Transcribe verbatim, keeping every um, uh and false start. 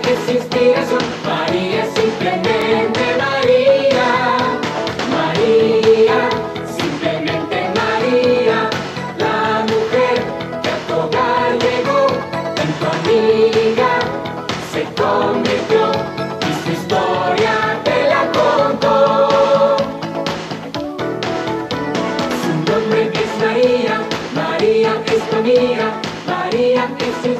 es inspiración, María es simplemente María. María, simplemente María, la mujer que a tu hogar llegó, en tu amiga se convirtió y su historia te la contó. Su nombre es María, María es tu amiga, María es